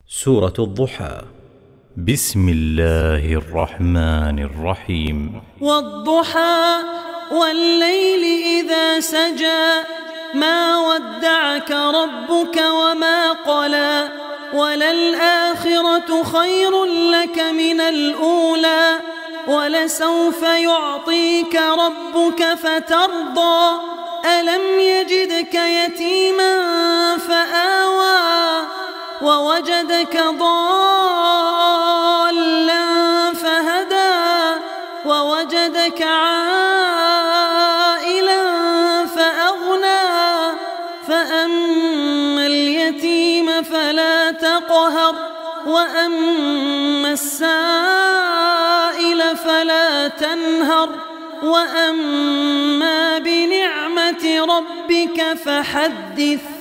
سورة الضحى. بسم الله الرحمن الرحيم. والضحى والليل إذا سجى ما ودعك ربك وما قلى وللآخرة خير لك من الأولى ولسوف يعطيك ربك فترضى ألم يجدك يتيما فآوى ووجدك ضالا فهدى ووجدك عائلا فأغنى فأما اليتيم فلا تقهر وأما السائل فلا تنهر وأما بنعمة ربك فحدث.